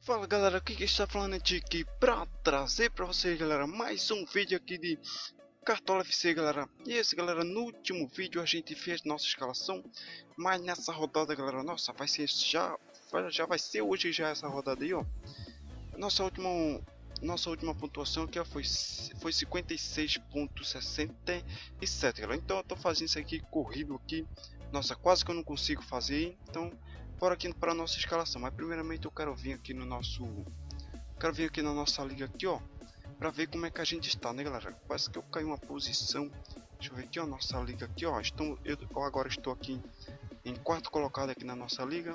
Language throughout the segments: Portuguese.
Fala galera, aqui que está falando é Tiki pra trazer pra vocês, galera, mais um vídeo aqui de Cartola FC, galera. E esse, galera, no último vídeo a gente fez nossa escalação, mas nessa rodada, galera, nossa, vai ser já vai ser hoje já essa rodada aí, ó. Nossa última pontuação aqui, ó, foi 56,67, galera. Então eu tô fazendo isso aqui corrido aqui. Nossa, quase que eu não consigo fazer, então bora aqui para nossa escalação. Mas primeiramente eu quero vir aqui no nosso na nossa liga aqui, ó, para ver como é que a gente está, né, galera? Parece que eu caí uma posição. Deixa eu ver aqui, ó, nossa liga aqui, ó. Eu agora estou aqui em quarto colocado aqui na nossa liga.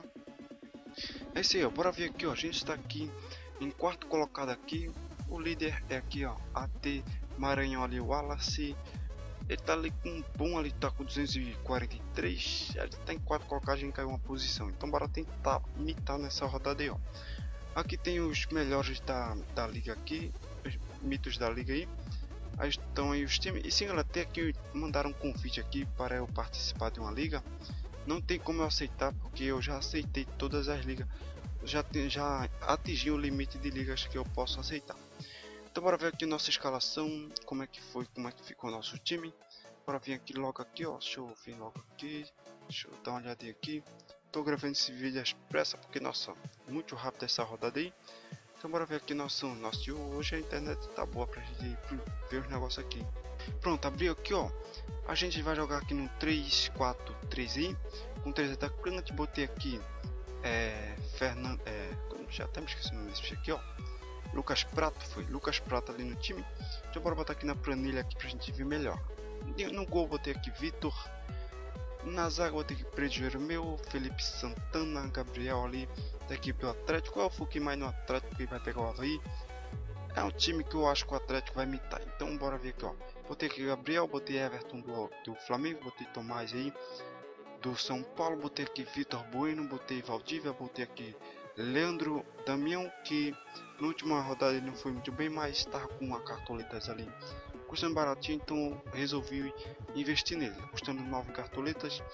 É isso aí, ó. Bora ver aqui, ó. A gente está aqui em quarto colocado aqui. O líder é aqui, ó, AT Maranhão ali, o Wallace. Ele tá ali com um bom, ali tá com 243. Ele tá em quarto colocado, a gente caiu uma posição. Então bora tentar imitar nessa rodada aí, ó. Aqui tem os melhores da liga aqui, os mitos da liga aí. Aí estão aí os times. E sim, galera, tem aqui, mandaram um convite aqui para eu participar de uma liga. Não tem como eu aceitar, porque eu já aceitei todas as ligas. Já atingi o limite de ligas que eu posso aceitar. Então bora ver aqui nossa escalação, como é que ficou o nosso time. Bora vir aqui logo aqui, ó. Deixa eu vir logo aqui. Deixa eu dar uma olhadinha aqui. Tô gravando esse vídeo às pressas, porque nossa, muito rápido essa rodada aí. Então bora ver aqui nosso hoje a internet tá boa pra gente ver os negócios aqui. Pronto, abriu aqui, ó. A gente vai jogar aqui no 3-4-3 aí, com 3 atacantes. Botei aqui Fernando, já até me esqueci o nome desse bicho aqui, ó. Lucas Prato ali no time. Então bora botar aqui na planilha aqui pra gente ver melhor. No gol botei aqui Vitor. Na zaga botei aqui Prejuízo meu, Felipe Santana, Gabriel ali da equipe do Atlético. Eu foquei mais no Atlético que vai pegar o Avaí. É um time que eu acho que o Atlético vai imitar. Então bora ver aqui, ó. Botei aqui Gabriel, botei Everton do Flamengo, botei Tomás aí do São Paulo, botei aqui Vitor Bueno, botei Valdívia, botei aqui Leandro Damião, que na última rodada ele não foi muito bem, mas estava com uma cartoletas ali custando baratinho, então resolvi investir nele, custando 9 cartoletas.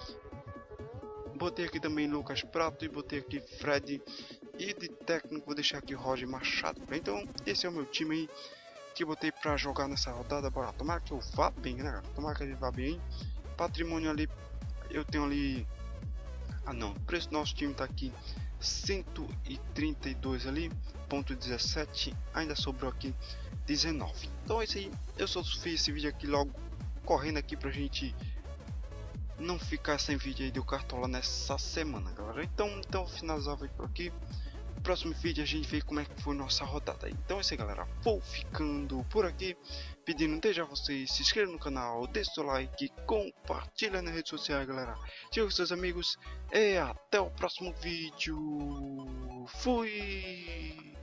Botei aqui também Lucas Prato e botei aqui Fred, e de técnico vou deixar aqui Roger Machado. Então esse é o meu time aí que botei para jogar nessa rodada. Bora, tomara que eu vá bem, né, galera? Tomara que ele vá bem. Patrimônio ali, eu tenho ali, o preço do nosso time tá aqui 132 ali, ponto 17, ainda sobrou aqui 19. Então é isso aí, eu só fiz esse vídeo aqui logo correndo aqui pra gente não ficar sem vídeo aí do Cartola nessa semana, galera. Então finalizar o vídeo por aqui. No próximo vídeo a gente vê como é que foi nossa rodada aí. Então é isso aí, galera, vou ficando por aqui, pedindo desde a vocês se inscrevam no canal, deixe seu like, compartilha nas redes sociais, galera, siga com seus amigos e até o próximo vídeo. Fui!